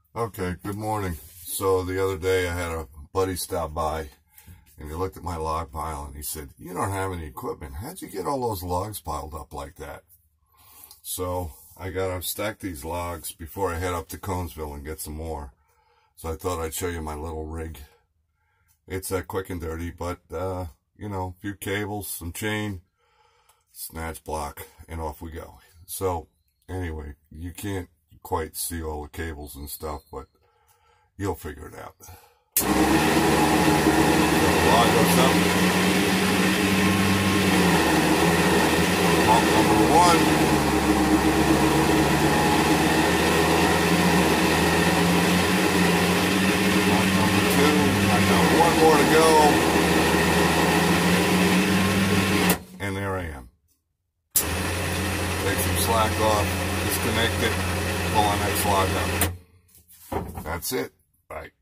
Okay, good morning. So the other day I had a buddy stop by and he looked at my log pile and he said, "You don't have any equipment. How'd you get all those logs piled up like that?" So I gotta stack these logs before I head up to Conesville and get some more. So I thought I'd show you my little rig. It's quick and dirty, but you know, a few cables, some chain, snatch block, and off we go. So anyway, you can't quite see all the cables and stuff, but you'll figure it out. So the log goes up. Pump number 1. Pump number 2. I got one more to go. And there I am. Take some slack off, disconnect it, pull our next log up. That's it. Bye.